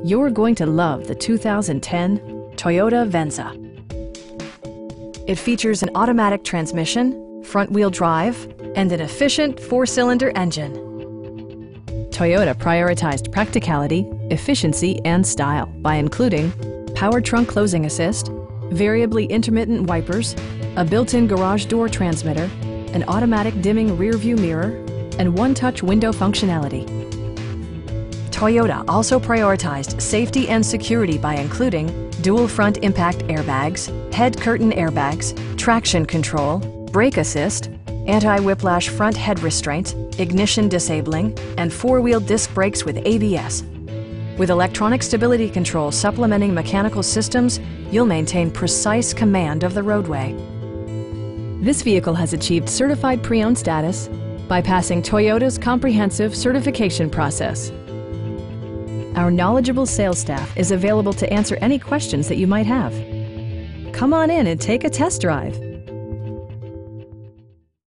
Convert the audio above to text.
You're going to love the 2010 Toyota Venza. It features an automatic transmission, front-wheel drive, and an efficient 4-cylinder engine. Toyota prioritized practicality, efficiency, and style by including power trunk closing assist, variably intermittent wipers, a built-in garage door transmitter, an automatic dimming rear-view mirror, and one-touch window functionality. Toyota also prioritized safety and security by including dual front impact airbags, head curtain airbags, traction control, brake assist, anti-whiplash front head restraints, ignition disabling, and 4-wheel disc brakes with ABS. With electronic stability control supplementing mechanical systems, you'll maintain precise command of the roadway. This vehicle has achieved certified pre-owned status by passing Toyota's comprehensive certification process. Our knowledgeable sales staff is available to answer any questions that you might have. Come on in and take a test drive.